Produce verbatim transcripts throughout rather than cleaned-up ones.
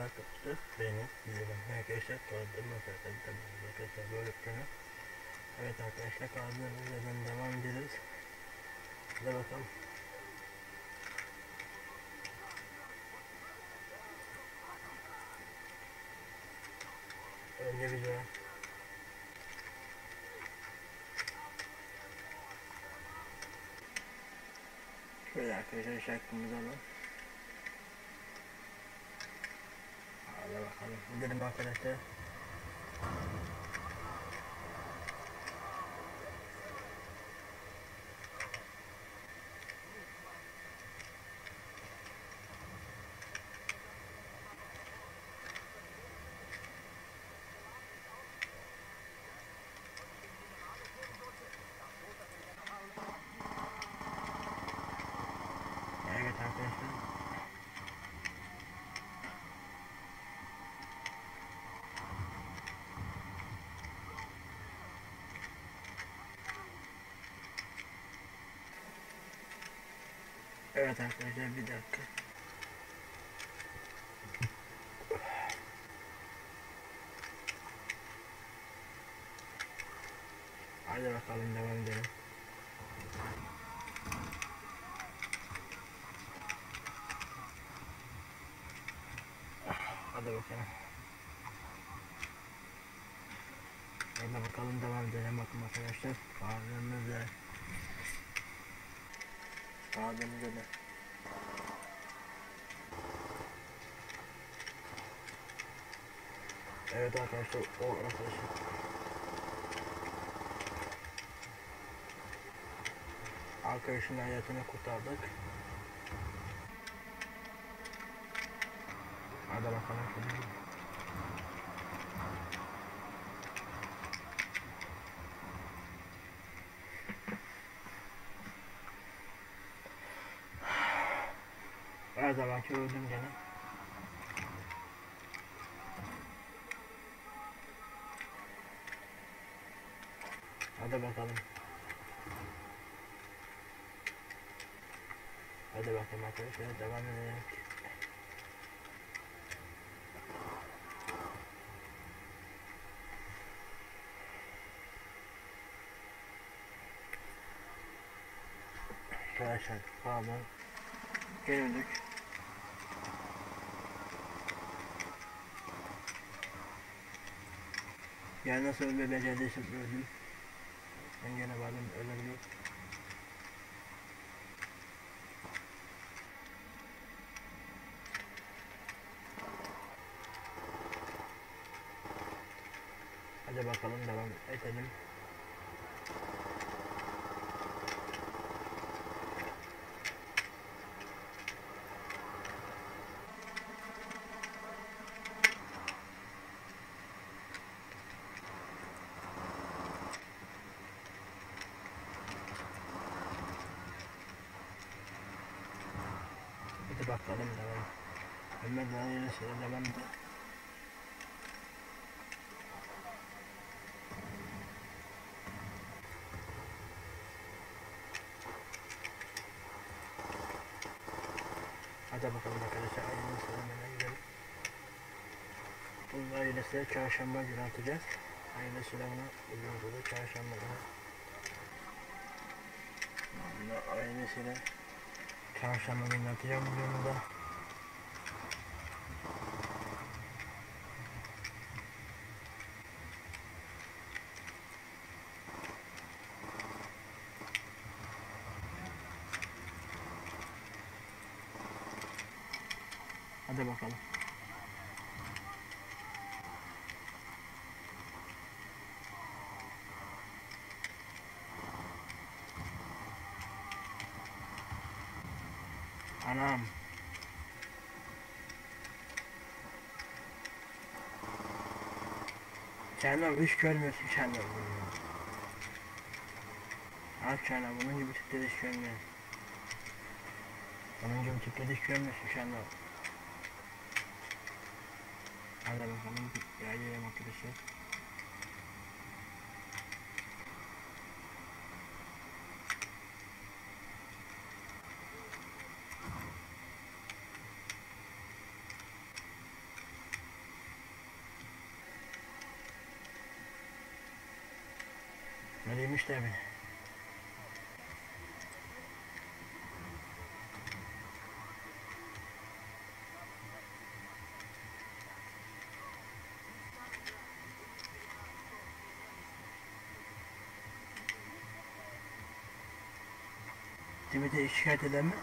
arkadaşlar. Beğenip izledim. Arkadaşlar kaldırma zaten arkadaşlar böyle yapıyorum. Evet arkadaşlar kaldığımız yerden devam ederiz. Hadi bakalım. Önce video. Şöyle arkadaşlar şarkımızı alalım. Hadi bakalım. Gidelim arkadaşlar. Evet arkadaşlar. Evet arkadaşlar bir dakika. Hadi bakalım devam edelim. Hadi bakalım. Hadi bakalım devam edelim bakın arkadaşlar. Bağırdığımızda Bağırdığımızda da Evet arkadaşlar o arkadaşlar Arkadaşın hayatını kurtardık. Hadi bakalım şimdi. Her zamanki öldüm gene. Hadi bakalım. Hadi bakalım arkadaşlar devam edelim. Arkadaşlar pardon. Geldik. Yani nasıl bir becerdiysem öldüm. Ben gene vardım ölebiliyor. Hadi bakalım devam edelim. Hadi bakalım devam. Hemen daha yeni sıra devam edelim. Hadi bakalım arkadaşlar aynı sıralamaya gidelim. Bunun ailesiyle çarşamba günü atacağız. Aynı sıramına bugün da çarşamba günü. Bunun ailesiyle çarşamba günü atacağım bugün da. Hadi bakalım. Anam. Kendin hiç görmüyorsun kendin. Aç kendin bunun gibi tipleri hiç görmüyorsun. Bunun gibi tipleri hiç görmüyorsun kendin. Hadi bakalım yaylayalım arkadaşlar. Öyleymiş tabi. Demet'e şikayet eden mi?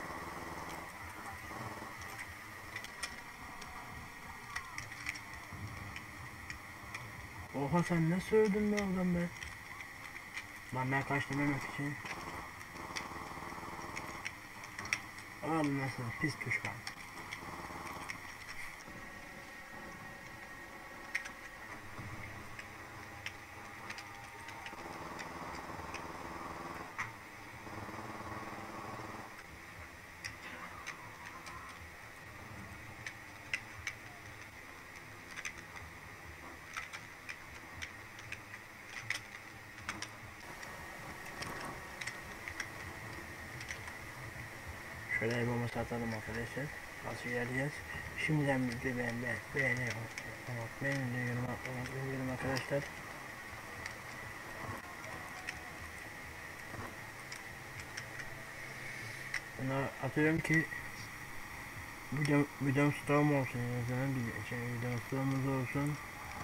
Oha sen ne söyledin be oğlum be? Lan ben kaçtım demek için. Oğlum nasıl pis düşman. Şöyle bir bomba atalım arkadaşlar. Nasıl geleceğiz? Şimdiden bir de beğen, beğen, beğeni unutmayın. Yorum atmayın arkadaşlar. Buna atıyorum ki video, videom storm olsun. O zaman bir şey, videom stormumuz olsun.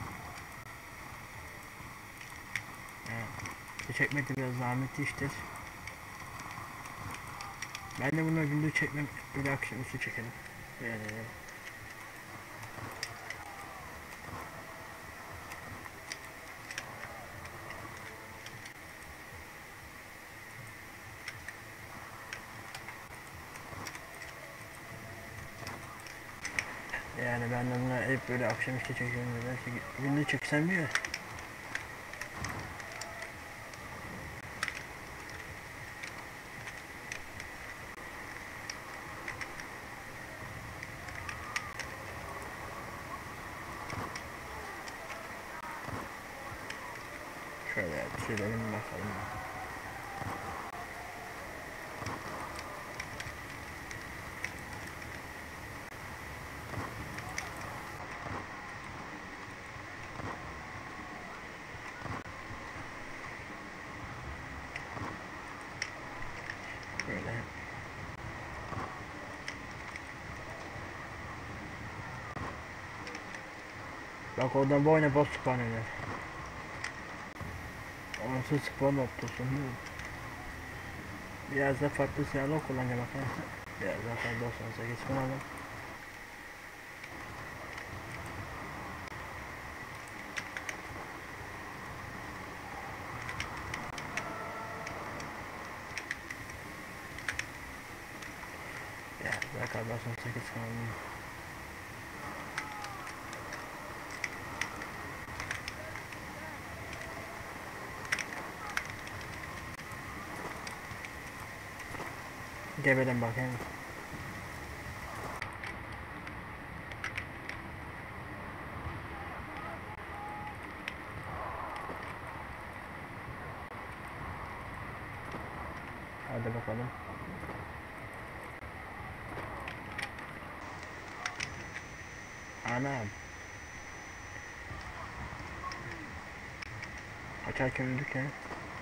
Yani, çekmek de biraz zahmetli iştir. Ben de bunu gündüz çekmem, böyle akşamüstü çekelim. Yani, yani ben de bunu hep böyle akşamüstü çekiyorum. Belki gündüz çeksem ya. Şöyle sürelim bakalım. Şöyle. Bak oradan bu oyuna boss spawn eder. Onsuz spawn noktasın değil mi? Biraz da farklı silahlar kullanacağım arkadaşlar. Biraz daha fazla doksan sekiz kullanalım. Ya daha doksan sekiz kullanalım. Gebeden bakayım. Hadi bakalım. Anam. Açarken öldük ya.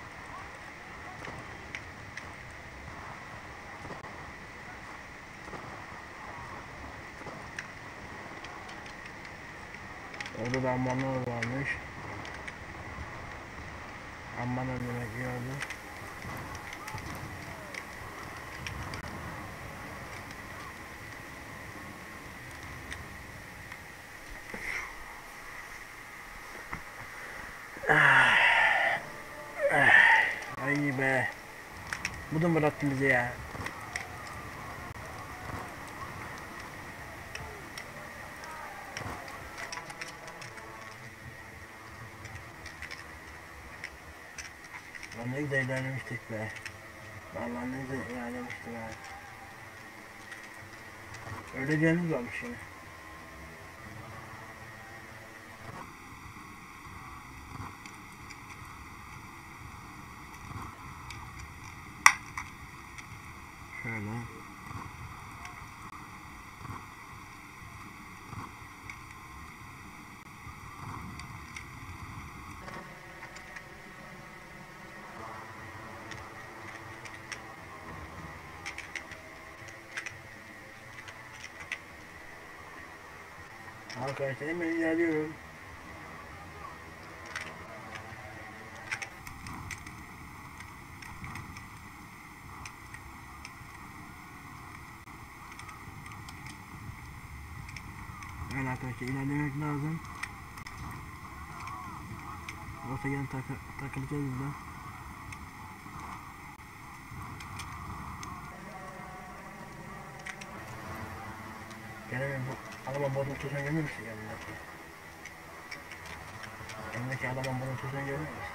Orada da ammanlar varmış. Amman öldürmek iyi oldu. Ay be. Bu da bıraktı bizi ya. Lan ne güzel ilerlemiştik be. Vallahi ne güzel ilerlemiştik be. Öleceğimiz varmış yine. Şöyle. Arkadaşlar hemen ilerliyorum. Evet arkadaşlar ilerlemek lazım. Yoksa yine takı, takılacağız burada. Gelemem bu adamın bozuntusunu görmüyor musun yanındaki? Yanındaki adamın bozuntusunu görmüyor musun?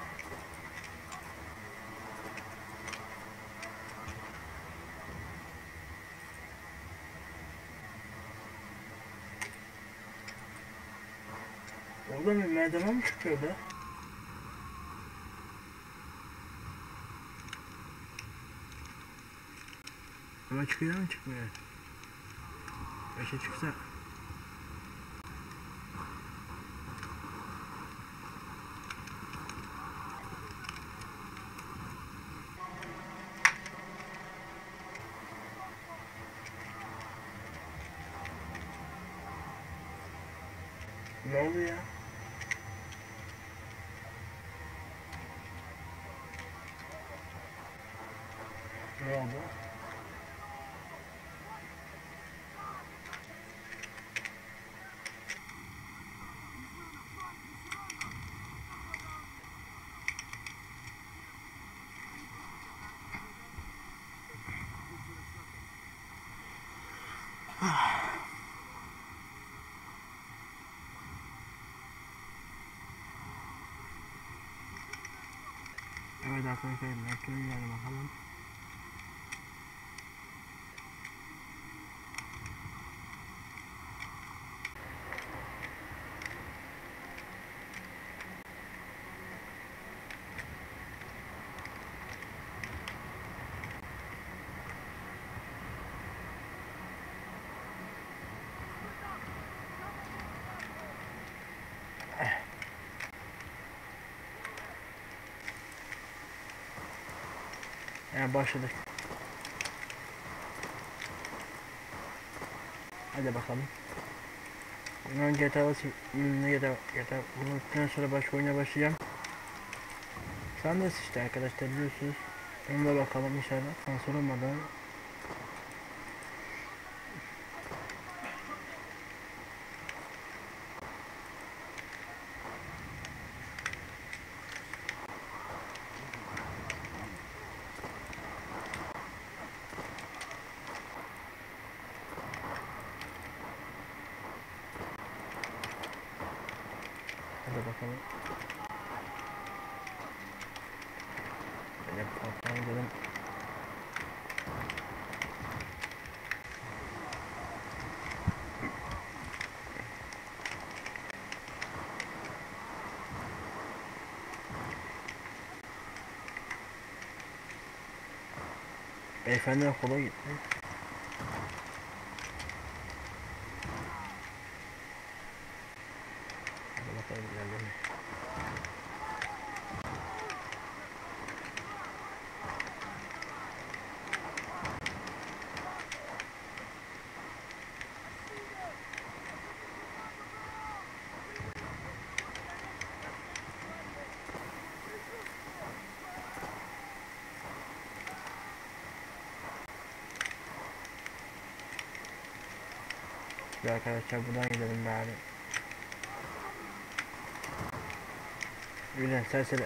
Orada bir merdiven mi çıkıyor be? Ama çıkıyor mu çıkmıyor? Beşe çıksa. Ne oldu ya? Ne oldu? Evet arkadaşlar metroya gidelim bakalım. Yani başladık. Hadi bakalım. Ben G T A ne ya da ya da bundan sonra başka oyuna başlayacağım. Sen de işte arkadaşlar biliyorsunuz. Onu da bakalım inşallah. Kanser olmadan. Hadi bakalım. Böyle patlayalım gidelim. Beyefendi kola gitti. Hadi bakalım ilerleyelim. Arkadaşlar buradan gidelim bari. Gülen serseri.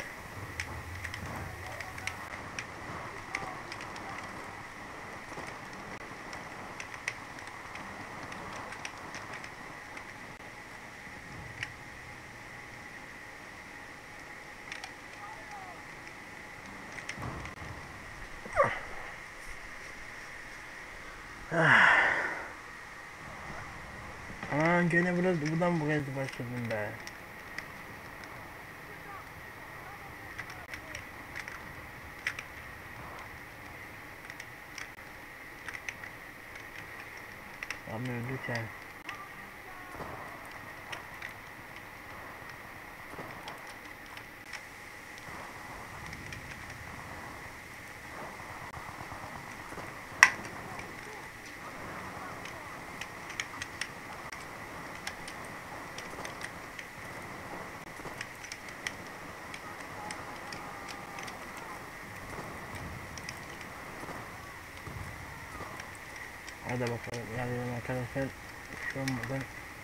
Aman gene biraz buradan buraya başladım be. Ama öldük yani. Hadi bakalım yani arkadaşlar şu an buradan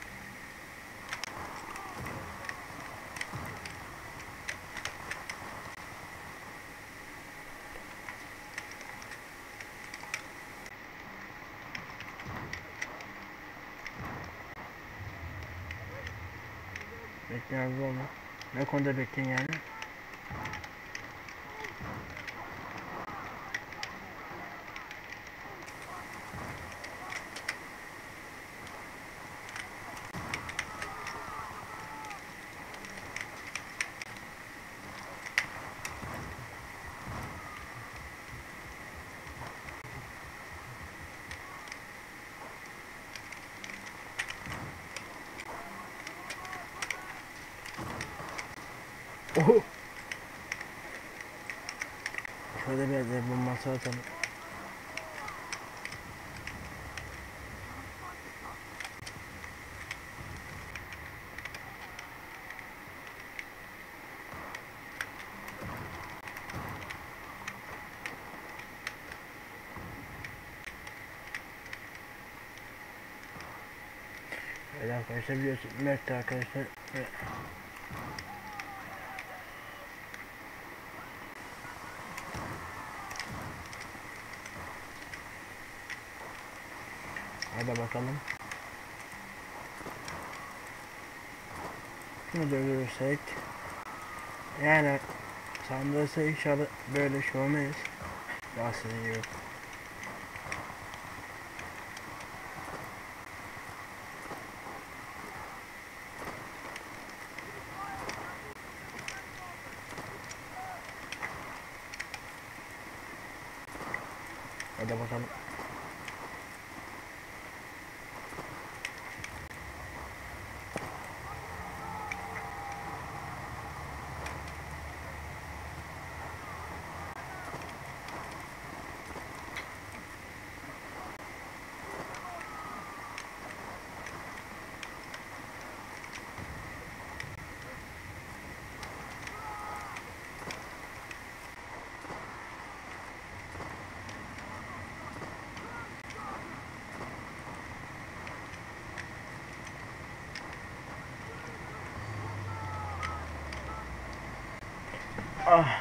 bekleyen olma. Ne konuda bekleyin yani? Oho! Şöyle biraz da bu masa atalım. Evet arkadaşlar biliyorsun Mert arkadaşlar evet. Hadi bakalım. Şunu da görürsek yani sandırsa inşallah böyle şey olmayız. Rahatsızlığı yok. Hadi bakalım. Ah.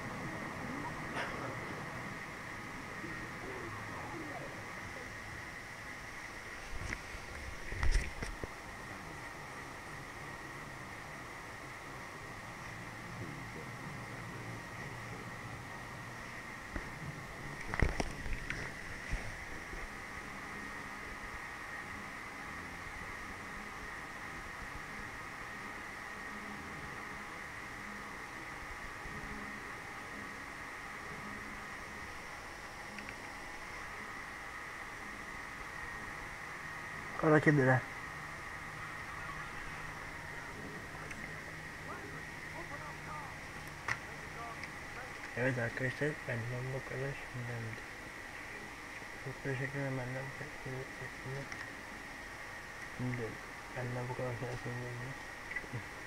Kara kediler. Evet arkadaşlar benden bu kadar. Şimdiden çok teşekkür ederim benden bu kadar. Şimdi benden bu kadar.